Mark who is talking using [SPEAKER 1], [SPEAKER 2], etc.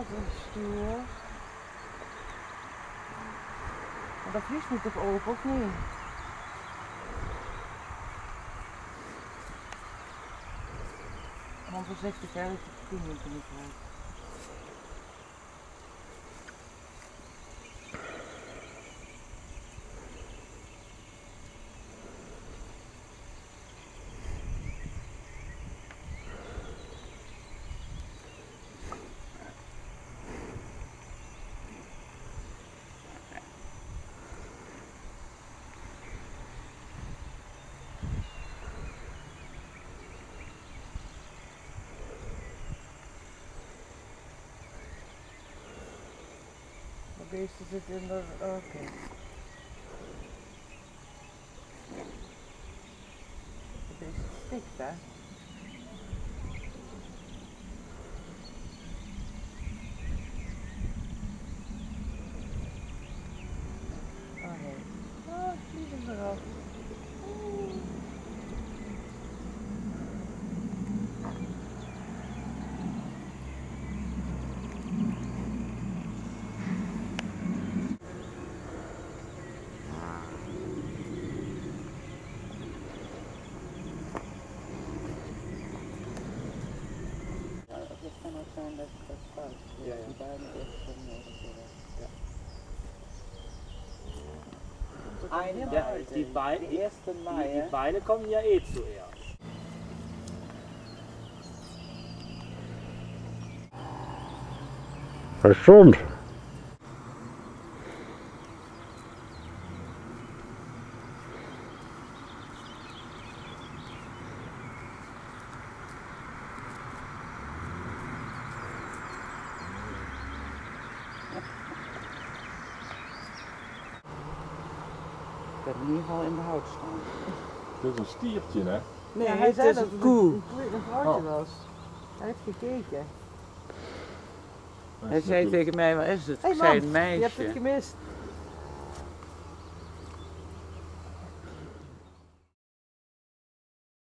[SPEAKER 1] stuur. Maar dat vlies moet toch open, of niet? Gewoon voorzichtig, hè, dat je het 10 minuten niet krijgt. De beesten zitten in de... Oké. De beesten stikt, hè? Oh nee. Oh, vliegen eraf. Zijn dat het fout is. Ja, ja. Die bijna eerst van
[SPEAKER 2] ja, die erste Mai, die Beine kommen ja eh zuerst.
[SPEAKER 3] Gesund.
[SPEAKER 1] Ik heb in ieder geval in de hout staan.
[SPEAKER 4] Dit is een stiertje, hè?
[SPEAKER 1] Nee, hij zei dat het een vrouwtje was. Hij heeft gekeken.
[SPEAKER 2] Hij zei tegen mij, wat is het? Ik zei een meisje.
[SPEAKER 1] Je hebt het gemist.